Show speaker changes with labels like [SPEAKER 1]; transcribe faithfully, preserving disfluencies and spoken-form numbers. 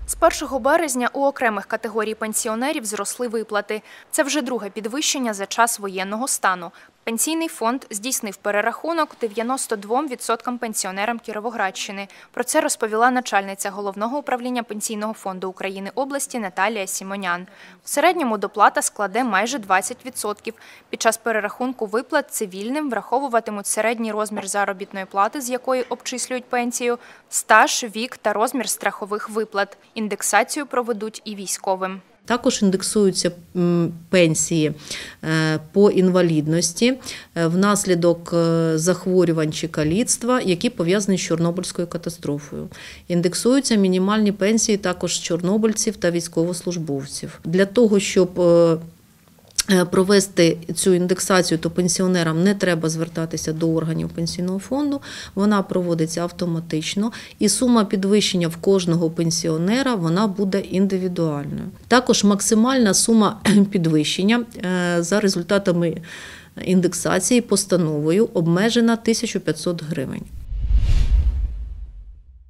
[SPEAKER 1] З першого березня у окремих категорій пенсіонерів зросли виплати. Це вже друге підвищення за час воєнного стану. Пенсійний фонд здійснив перерахунок дев'яноста двом відсоткам пенсіонерам Кіровоградщини. Про це розповіла начальниця Головного управління Пенсійного фонду України області Наталія Сімонян. В середньому доплата складе майже двадцять відсотків. Під час перерахунку виплат цивільним враховуватимуть середній розмір заробітної плати, з якої обчислюють пенсію, стаж, вік та розмір страхових виплат. Індексацію проведуть і військовим.
[SPEAKER 2] Також індексуються пенсії по інвалідності внаслідок захворювань чи каліцтва, які пов'язані з Чорнобильською катастрофою. Індексуються мінімальні пенсії також чорнобильців та військовослужбовців. Для того, щоб провести цю індексацію, то пенсіонерам не треба звертатися до органів пенсійного фонду, вона проводиться автоматично і сума підвищення в кожного пенсіонера вона буде індивідуальною. Також максимальна сума підвищення за результатами індексації постановою обмежена тисячу п'ятсот гривень.